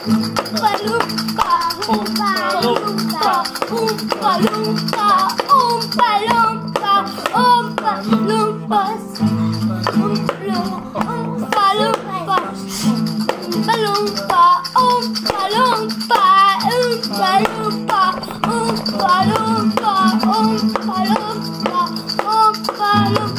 Oompa Loompa, Oompa Loompa, Oompa Loompa, Oompa Loompa, Oompa Loompa, Oompa Loompa, Oompa Loompa, Oompa Loompa, Oompa Loompa, Oompa Loompa, Oompa Loompa, Oompa Loompa.